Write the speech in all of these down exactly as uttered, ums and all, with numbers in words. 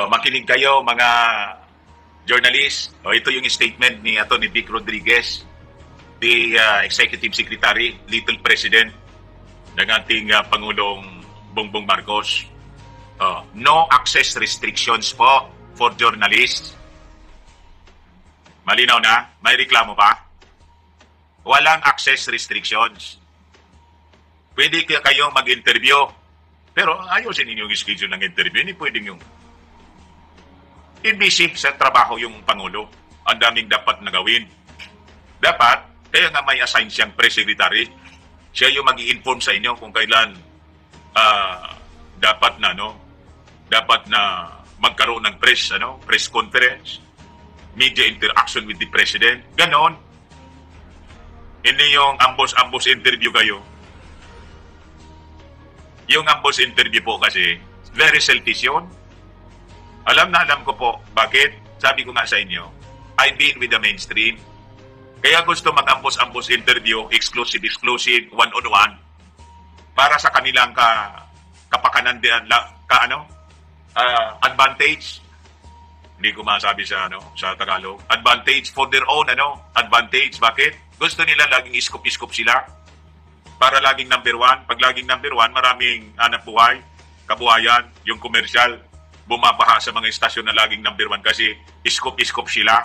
O, makinig kayo mga journalist. O, ito yung statement ni Atty. Vic Rodriguez, the uh, Executive Secretary, Little President ng ating uh, Pangulong Bongbong Marcos. O, no access restrictions po for journalists. Malinaw na? May reklamo pa? Walang access restrictions. Pwede kayong mag-interview. Pero ayusin ninyo yung schedule ng interview. Hindi pwedeng yung busy sa trabaho yung Pangulo. Ang daming dapat na gawin. Dapat, kaya nga may assign siyang press secretary. Siya yung mag-i-inform sa inyo kung kailan uh, dapat na, no? Dapat na magkaroon ng press, ano? Press conference. Media interaction with the President. Ganon. Hindi yung ambos-ambos interview kayo. Yung ambos interview po kasi, very selfish yun. Alam na alam ko po, bakit? Sabi ko nga sa inyo, I've been with the mainstream. Kaya gusto mag-ambos-ambos interview, exclusive-exclusive, one-on-one, para sa kanilang ka, kapakanan, ka, ano, uh, advantage. Hindi ko masabi sa, ano, sa Tagalog. Advantage for their own, ano, advantage. Bakit? Gusto nila laging iskop-iskop sila. Para laging number one. Pag laging number one, maraming hanap buhay, kabuhayan, yung commercial, bumabaha sa mga istasyon na laging number one kasi iskop-iskop sila.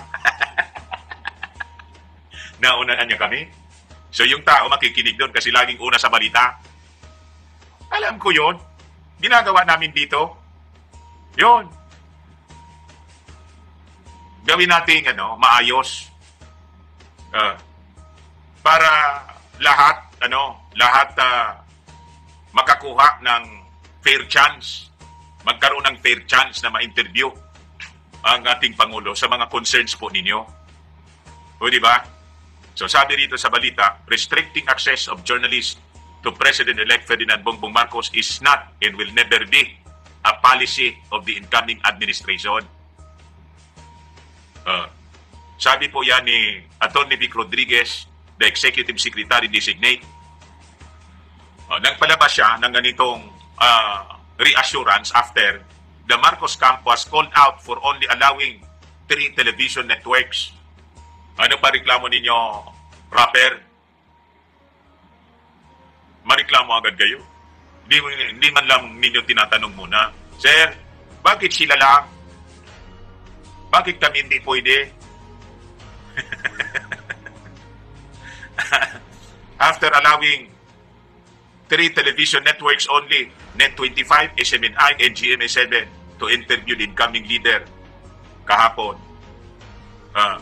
Naunahan niya kami. So yung tao makikinig doon kasi laging una sa balita. Alam ko yon. Ginagawa namin dito. Yon. Gawin natin ano, maayos. Uh, para lahat, ano, lahat uh, makakuha ng fair chance, magkaroon ng fair chance na ma-interview ang ating Pangulo sa mga concerns po ninyo. O di ba? So sabi rito sa balita, restricting access of journalists to President-elect Ferdinand Bongbong Marcos is not and will never be a policy of the incoming administration. Uh, sabi po yan ni Atty. Vic Rodriguez, the Executive Secretary Designate. Uh, nagpalabas siya ng ganitong uh, reassurance after the Marcos camp was called out for only allowing three television networks. Ano pa reklamo ninyo, rapper? Mareklamo agad kayo? Hindi, hindi man lang ninyo tinatanong muna, Sir, bakit sila lang? Bakit kami hindi pwede? After allowing three television networks only, Net twenty-five, S M N I, and G M A seven to interview the incoming leader kahapon. Uh,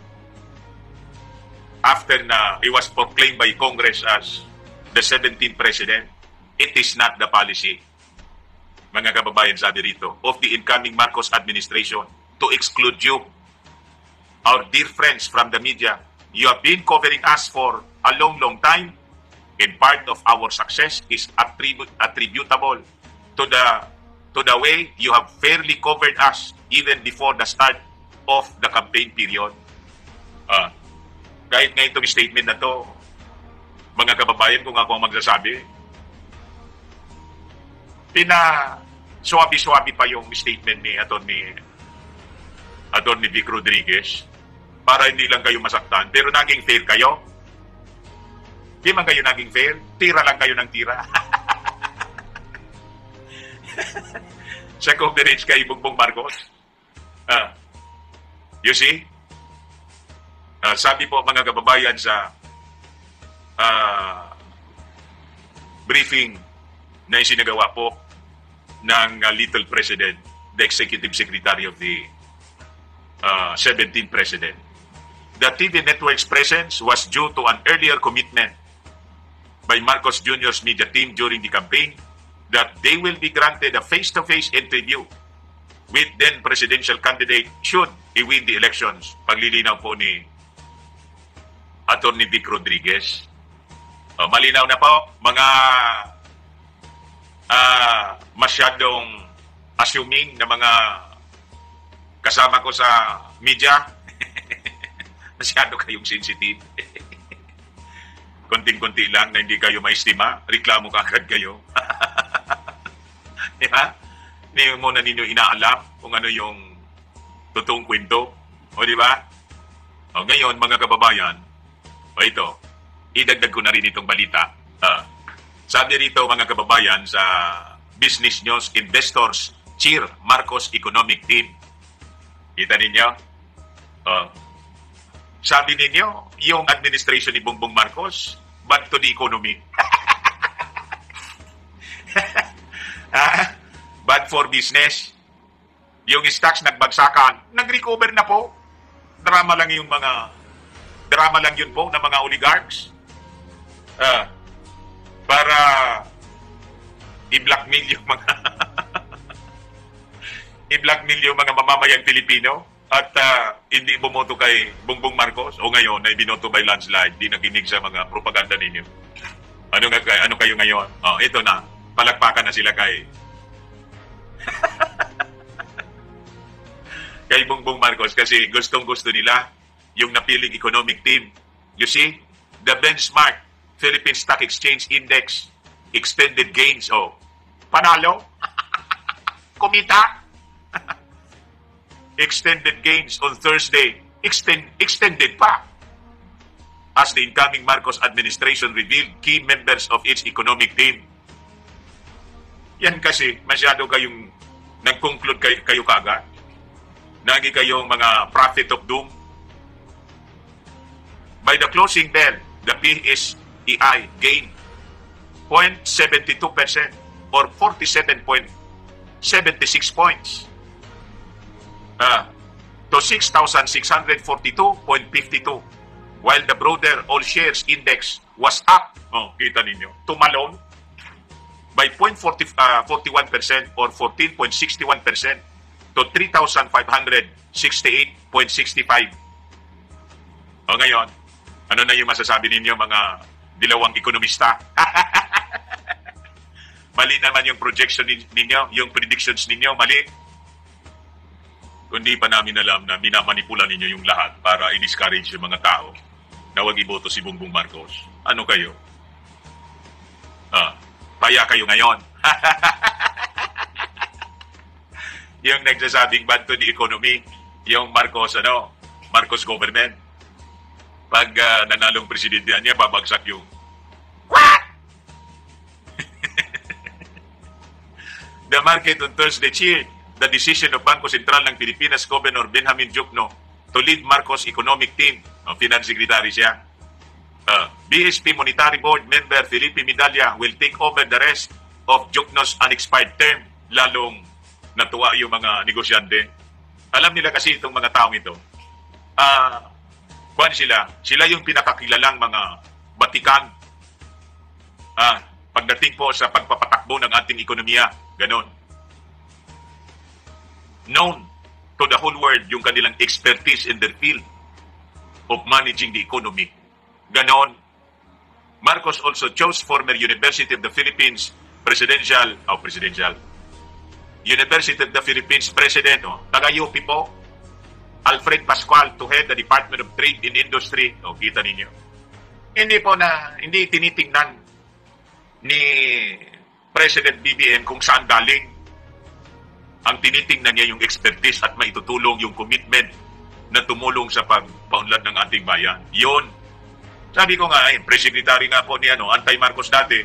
after na he was proclaimed by Congress as the seventeenth President, it is not the policy, mga kababayan, sabi rito, of the incoming Marcos administration to exclude you, our dear friends from the media. You have been covering us for a long, long time, and part of our success is attribute, attributable to the to the way you have fairly covered us even before the start of the campaign period. Uh, kahit nga itong statement na to, mga kababayan, kung ako ang magsasabi, pina-swabi-swabi pa yung statement ni Atty. Atty. Vic Rodriguez para hindi lang kayo masaktan, pero naging fair kayo. Di man kayo naging fair, tira lang kayo ng tira. Sa coverage kay Bongbong Marcos. Uh, you see? Uh, sabi po mga kababayan sa uh, briefing na isinagawa po ng uh, Little President, the Executive Secretary of the uh, seventeenth President. The T V network's presence was due to an earlier commitment by Marcos Junior's media team during the campaign that they will be granted a face-to-face interview with then presidential candidate should he win the elections. Paglilinaw po ni Atty. Vic Rodriguez. Uh, malinaw na po, mga uh, masyadong assuming na mga kasama ko sa media. Masyado kayong sensitive. Konting-konti lang na hindi kayo maistima, reklamo ka agad kayo. Diba? Hindi mo na ninyo inaalam kung ano yung totoong kwento. O di ba? O ngayon, mga kababayan, o ito, idagdag ko na rin itong balita. Uh, sabi rito, mga kababayan, sa Business News, investors cheer Marcos economic team. Kita ninyo? Uh, sabi ninyo, yung administration ni Bongbong Marcos, bad to the economy. ah, bad for business. Yung stocks nagbagsakan, nag-recover na po. Drama lang yung mga, drama lang yun po ng mga oligarchs. Ah, para i-blackmail yung mga i-blackmail yung mga mamamayang Pilipino at uh, hindi bumoto kay Bongbong Marcos o ngayon ay binoto by landslide, di nakinig sa mga propaganda ninyo. Ano nga ano kayo ngayon? Oh, ito na. Palakpakan na sila kay kay Bongbong Marcos kasi gustong-gusto nila yung napiling economic team. You see, the benchmark Philippine Stock Exchange Index extended gains. Oh, panalo. Kumita. Extended gains on Thursday. Extend, extended pa. As the incoming Marcos administration revealed key members of its economic team. Yan kasi, masyado kayong nag-conclude kayo, kayo kagad. Nagi kayong mga prophet of doom. By the closing bell, the P S E I gained zero point seven two percent or forty-seven point seven six points. Uh, to six thousand six hundred forty-two point five two, while the broader all shares index was up, oh, kita ninyo, tumalon by zero point four one percent or fourteen point six one percent to three thousand five hundred sixty-eight point six five. O ngayon, ano na yung masasabi ninyo mga dilawang ekonomista? Mali naman yung projection ninyo, yung predictions ninyo, mali. Kundi pa namin alam na minamanipula ninyo yung lahat para i-discourage yung mga tao na huwag iboto si Bongbong Marcos. Ano kayo? Ah, paya kayo ngayon. Yung nagsasabing bad to the economy, yung Marcos, ano, Marcos government. Pag uh, nanalong presidente niya, babagsak yung what? The market on Thursday cheered the decision of Bangko Sentral ng Pilipinas Governor Benjamin Diokno to lead Marcos economic team. O, Finance Secretary siya. Uh, B S P Monetary Board member Felipe Medalla will take over the rest of Diokno's unexpired term. Lalong natuwa yung mga negosyante. Alam nila kasi itong mga taong ito. Ah... Uh, Kuan sila, sila yung pinakakilalang mga batikan ah, pagdating po sa pagpapatakbo ng ating ekonomiya. Ganon. Known to the whole world yung kanilang expertise in their field of managing the economy. Ganon. Marcos also chose former University of the Philippines Presidential, oh, Presidential, University of the Philippines President, oh, taga-U P po, Alfred Pascual to head the Department of Trade and Industry. O, kita ninyo. Hindi po na, hindi tinitingnan ni President B B M kung saan galing. Ang tinitingnan niya yung expertise at maitutulong yung commitment na tumulong sa pagpaunlad ng ating bayan. Yun. Sabi ko nga, eh, Press-Secretary nga po ni ano, Anti-Marcos dati.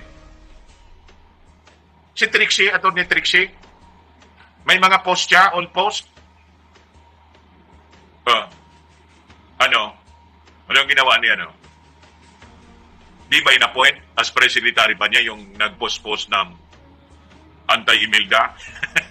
Si Trixie, Atty. Trixie, may mga post siya, all post. Uh, ano? Ano yung ginawa niya, ano? Di ba in-appoint as press secretary pa niya yung nag-post-post ng anti-Imelda?